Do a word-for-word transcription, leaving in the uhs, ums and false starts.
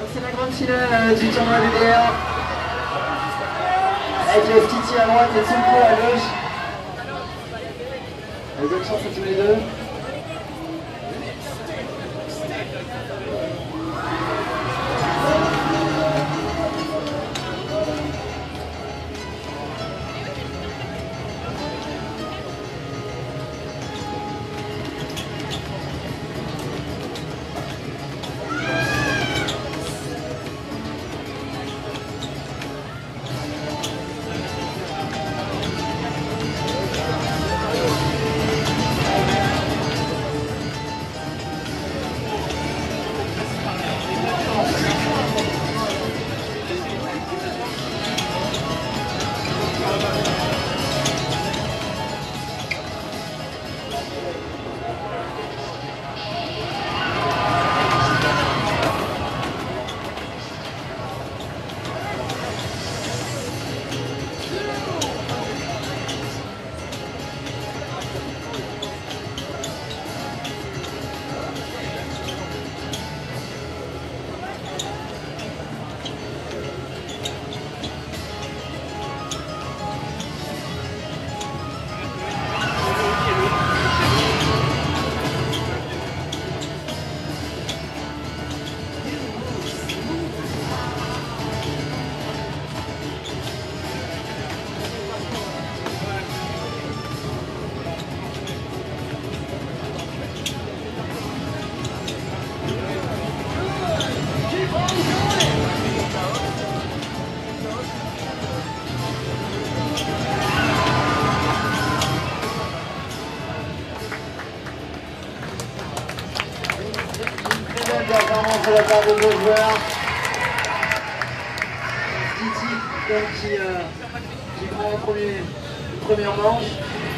C'est la grande finale euh, du tournoi B D R. Avec le Titi à droite et Tsumpo à gauche. Et bonne chance à tous les deux. Performance de la part des deux joueurs. Titi donc, qui, euh, qui prend le premier, une première manche.